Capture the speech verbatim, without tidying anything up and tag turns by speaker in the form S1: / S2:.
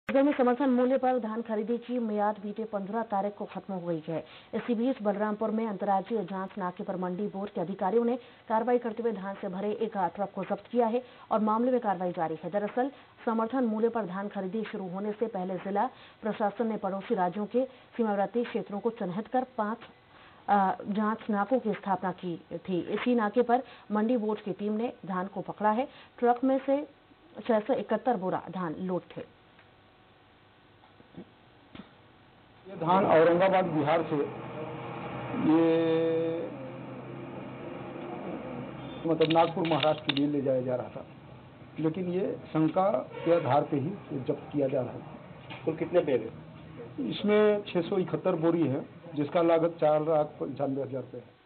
S1: छत्तीसगढ़ में समर्थन मूल्य पर धान खरीदी की मियाद बीते पंद्रह तारीख को खत्म हो गई है। इसी बीच बलरामपुर में अंतर्राज्यीय जांच नाके पर मंडी बोर्ड के अधिकारियों ने कार्रवाई करते हुए धान से भरे एक ट्रक को जब्त किया है और मामले में कार्रवाई जारी है। दरअसल समर्थन मूल्य पर धान खरीदी शुरू होने से पहले जिला प्रशासन ने पड़ोसी राज्यों के सीमावर्ती क्षेत्रों को चिन्हित कर पांच जांच नाकों की स्थापना की थी। इसी नाके पर मंडी बोर्ड की टीम ने धान को पकड़ा है। ट्रक में से छह सौ इकहत्तर बोरा धान लोड थे।
S2: ये धान औरंगाबाद बिहार से ये मतलब नागपुर महाराष्ट्र के लिए ले जाया जा रहा था, लेकिन ये शंका के आधार पे ही जब्त किया जा रहा है।
S3: कुल कितने बैग है?
S2: इसमें छह सौ इकहत्तर बोरी है, जिसका लागत चार लाख पंचानवे हजार रुपये है।